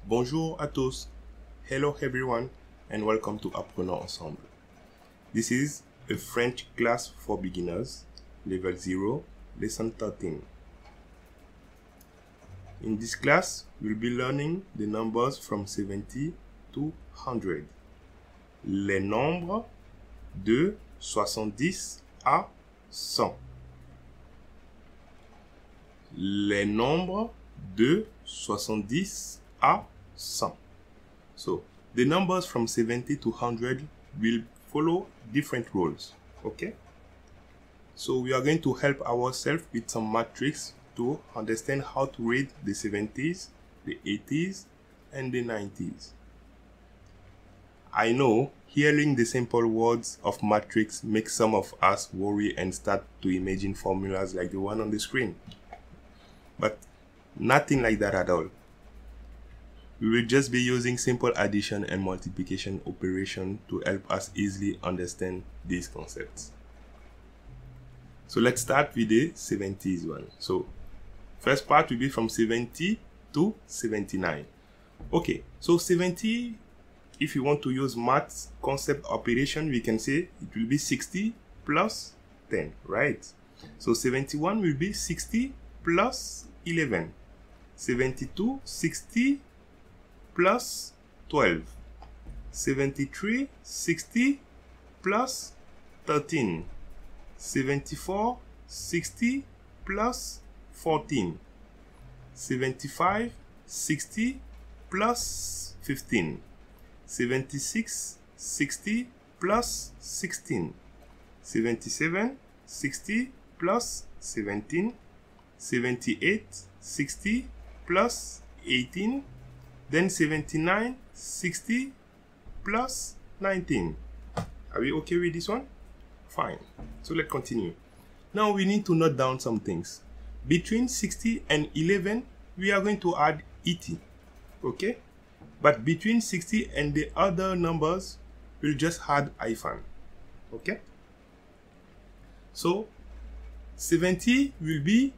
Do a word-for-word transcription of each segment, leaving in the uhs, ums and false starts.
Bonjour à tous. Hello everyone and welcome to Apprenons Ensemble. This is a French class for beginners, level zero, lesson thirteen. In this class, we'll be learning the numbers from seventy to one hundred. Les nombres de soixante-dix à cent. Les nombres de soixante-dix à cent. So, the numbers from seventy to one hundred will follow different rules, okay? So, we are going to help ourselves with some matrix to understand how to read the seventies, the eighties, and the nineties. I know hearing the simple words of matrix makes some of us worry and start to imagine formulas like the one on the screen. But nothing like that at all. We will just be using simple addition and multiplication operation to help us easily understand these concepts. So let's start with the seventies one. So first part will be from seventy to seventy-nine. Okay, so seventy, if you want to use math concept operation, we can say it will be sixty plus ten, right? So seventy-one will be sixty plus eleven. seventy-two, sixty plus twelve. seventy-three, sixty plus thirteen. seventy-four, sixty plus fourteen. seventy-five, sixty plus fifteen. seventy-six, sixty plus sixteen. seventy-seven, sixty plus seventeen. seventy-eight, sixty plus eighteen. Then seventy-nine, sixty plus nineteen. Are we okay with this one? Fine. So let's continue. Now we need to note down some things. Between sixty and eleven, we are going to add eighty. Okay? But between sixty and the other numbers, we'll just add hyphen. Okay? So seventy will be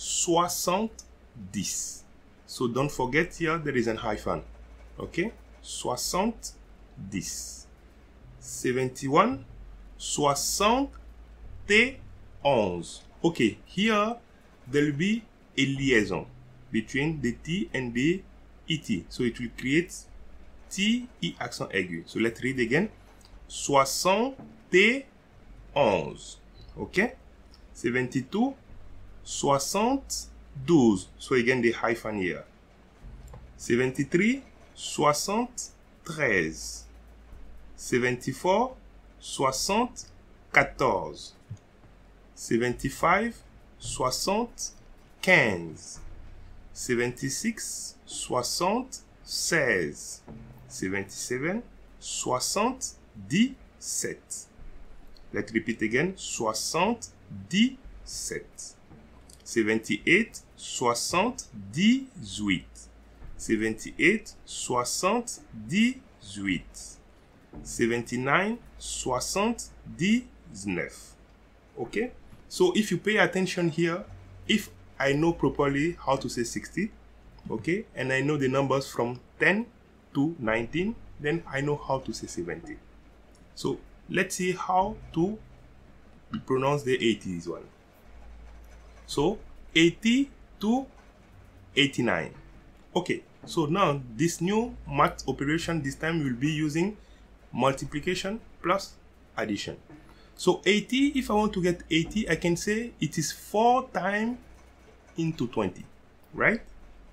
soixante-dix. So don't forget here there is an hyphen. Okay? soixante-dix. seventy-one. soixante et onze. Okay, here there will be a liaison between the T and the E T. So it will create T, I accent aigu. So let's read again. soixante et onze. Okay? seventy-two. soixante-douze. So again the hyphen here. seventy-three. soixante-treize. seventy-four. soixante-quatorze. seventy-five. soixante-quinze. seventy-six. soixante-seize. seventy-seven. soixante-dix-sept. Let's repeat again. soixante-dix-sept. seventy-eight. soixante-dix-huit. seventy-eight. soixante-dix-huit. seventy-nine. soixante-dix-neuf. Okay? So if you pay attention here, if I know properly how to say sixty, okay, and I know the numbers from ten to nineteen, then I know how to say seventy. So let's see how to pronounce the eighties one. So eighty to eighty-nine. Okay, so now this new math operation, this time we'll be using multiplication plus addition. So eighty, if I want to get eighty, I can say it is four times into twenty, right?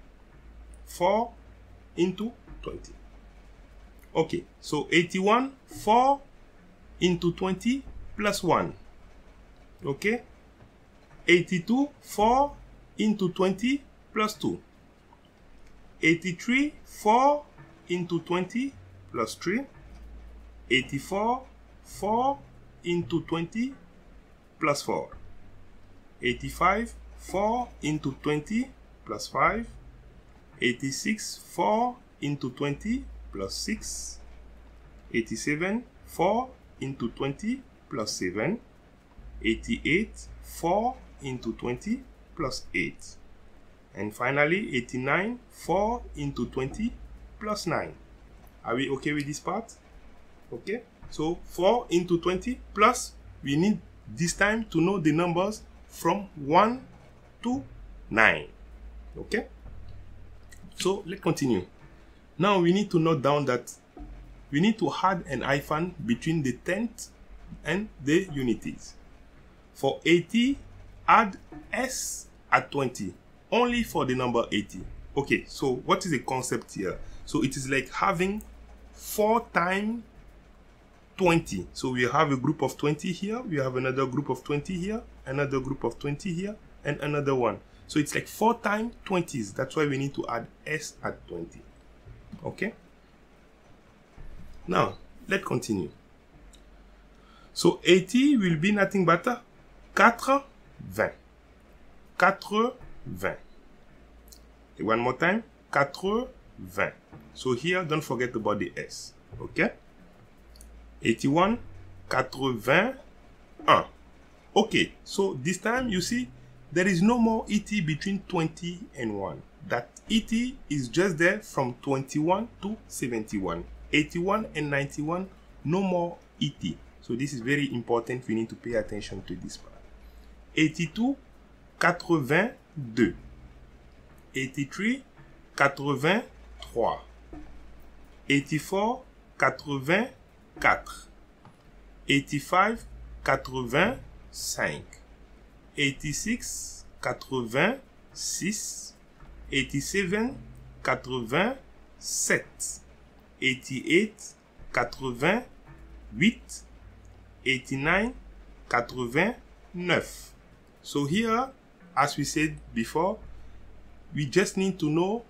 four into twenty. Okay, so eighty-one, four into twenty plus one. Okay? eighty-two, four into twenty plus two. eighty-three, four into twenty plus three. eighty-four, four into twenty plus four. eighty-five, four into twenty plus five. eighty-six, four into twenty plus six. eighty-seven, four into twenty plus seven. eighty-eight, four into twenty plus eight. And finally, eighty-nine, four into twenty plus nine. Are we okay with this part? Okay, so four into twenty plus, we need this time to know the numbers from one to nine. Okay, so let's continue. Now we need to note down that we need to add an hyphen between the tenth and the unities. For eighty, add S at twenty, only for the number eighty. Okay, so what is the concept here? So it is like having four times twenty. So we have a group of twenty here, we have another group of twenty here, another group of twenty here, and another one. So it's like four times twenties. That's why we need to add S at twenty. Okay, now let's continue. So eighty will be nothing but quatre-vingts. quatre-vingts. One more time, quatre-vingts. So here, don't forget about the S. Okay, eighty-one, quatre-vingt-un. Okay, so this time you see there is no more E T between twenty and one. That E T is just there from twenty-one to seventy-one. eighty-one and ninety-one, no more E T. So this is very important. We need to pay attention to this part. eighty-two, quatre-vingt-deux. eighty-three, quatre-vingt-trois. eighty-four, quatre-vingt-quatre. eighty-five, quatre-vingt-cinq. eighty-six, quatre-vingt-six. eighty-seven, quatre-vingt-sept. eighty-eight, quatre-vingt-huit. eighty-nine, quatre-vingt-neuf. So here, as we said before, we just need to know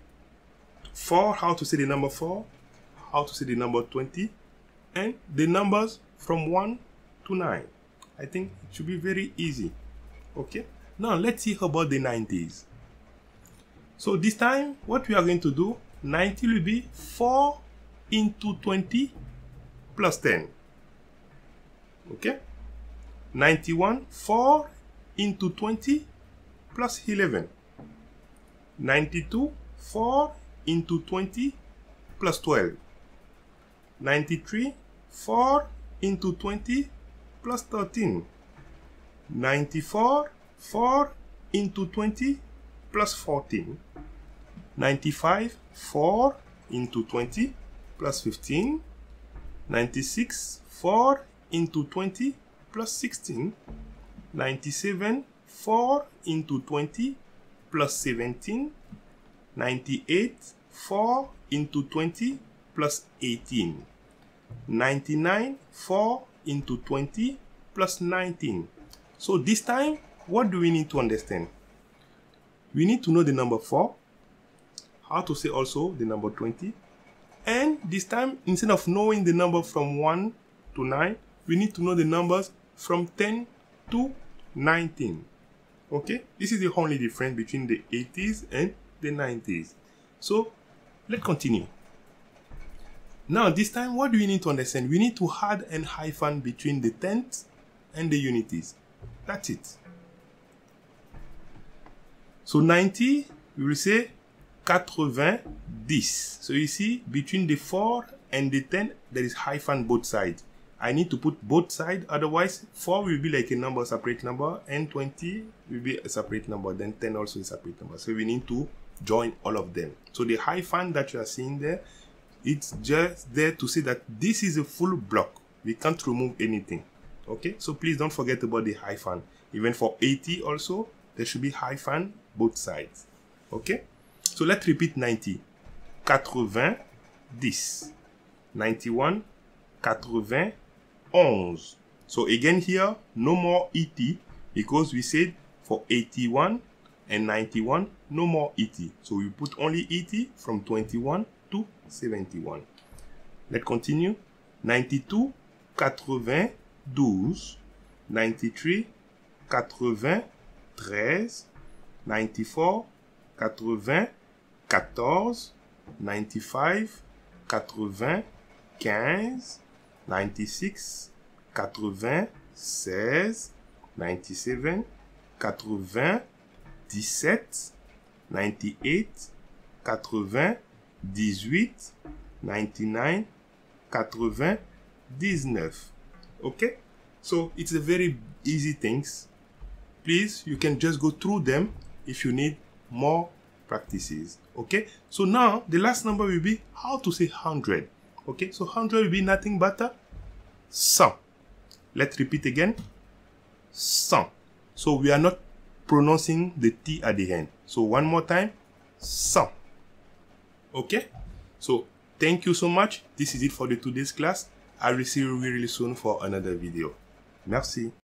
four, how to say the number four, how to say the number twenty, and the numbers from one to nine. I think it should be very easy. Okay, now let's see about the nineties. So this time, what we are going to do, ninety will be four into twenty plus ten. Okay, ninety-one, four into twenty plus eleven. ninety-two, four into twenty plus twelve. ninety-three, four into twenty plus thirteen. ninety-four, four into twenty plus fourteen. ninety-five, four into twenty plus fifteen. ninety-six, four into twenty plus sixteen. ninety-seven, four into twenty plus seventeen. ninety-eight, four into twenty plus eighteen. ninety-nine, four into twenty plus nineteen. So this time, what do we need to understand? We need to know the number four, how to say also the number twenty, and this time, instead of knowing the number from one to nine, we need to know the numbers from ten to nineteen. Okay, this is the only difference between the eighties and the nineties. So let's continue. Now this time, what do we need to understand? We need to add an hyphen between the tenths and the unities. That's it. So ninety, we will say quatre-vingt-dix. So you see, between the four and the ten, there is hyphen both sides. I need to put both sides, otherwise four will be like a number, separate number, and twenty will be a separate number, then ten also a separate number. So we need to join all of them. So the hyphen that you are seeing there, it's just there to say that this is a full block. We can't remove anything. Okay, so please don't forget about the hyphen. Even for eighty also, there should be hyphen both sides. Okay, so let's repeat ninety. quatre-vingt-dix. ninety-one, quatre-vingt-onze. So again here, no more E T, because we said for eighty-one and ninety-one, no more E T. So we put only E T from twenty-one to seventy-one. Let's continue. ninety-two, quatre-vingt-douze. ninety-three, quatre-vingt-treize. ninety-four, quatre-vingt-quatorze. ninety-five, quatre-vingt-quinze. ninety-six, quatre-vingt-seize. ninety-seven, quatre-vingt-dix-sept. ninety-eight, quatre-vingt dix-huit, ninety-nine, quatre-vingts, dix-neuf. Okay, so it's a very easy things. Please, you can just go through them if you need more practices. Okay, so now the last number will be how to say hundred. Okay, so hundred will be nothing but a cent. Let's repeat again. Cent. So we are not pronouncing the T at the end. So one more time. Cent. Okay, so thank you so much. This is it for the today's class. I will see you really soon for another video. Merci.